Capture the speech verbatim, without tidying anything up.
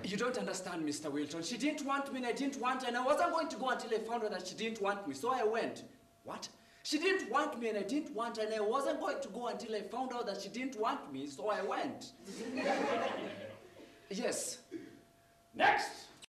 You don't understand, Mister Wilton. She didn't want me and I didn't want her, and I wasn't going to go until I found out that she didn't want me, so I went. What? She didn't want me and I didn't want her, and I wasn't going to go until I found out that she didn't want me, so I went. Yes. Next!